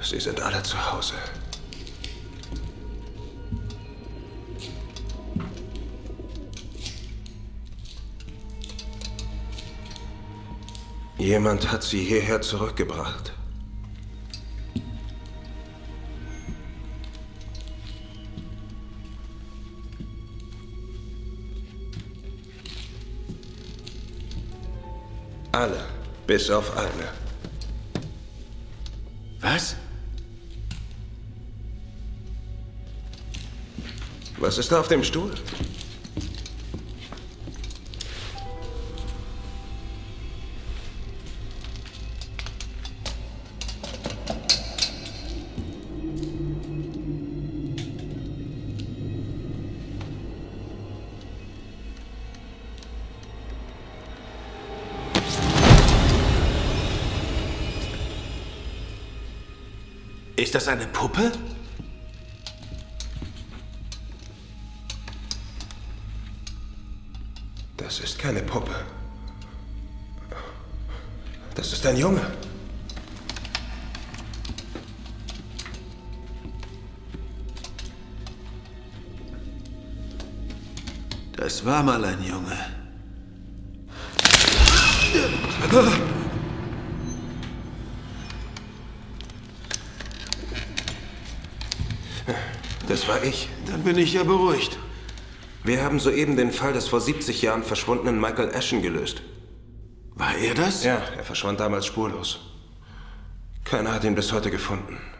Sie sind alle zu Hause. Jemand hat sie hierher zurückgebracht. Alle, bis auf eine. Was? Was ist da auf dem Stuhl? Ist das eine Puppe? Das ist keine Puppe. Das ist ein Junge. Das war mal ein Junge. Das war ich. Dann bin ich ja beruhigt. Wir haben soeben den Fall des vor 70 Jahren verschwundenen Michael Ashen gelöst. War er das? Ja, er verschwand damals spurlos. Keiner hat ihn bis heute gefunden.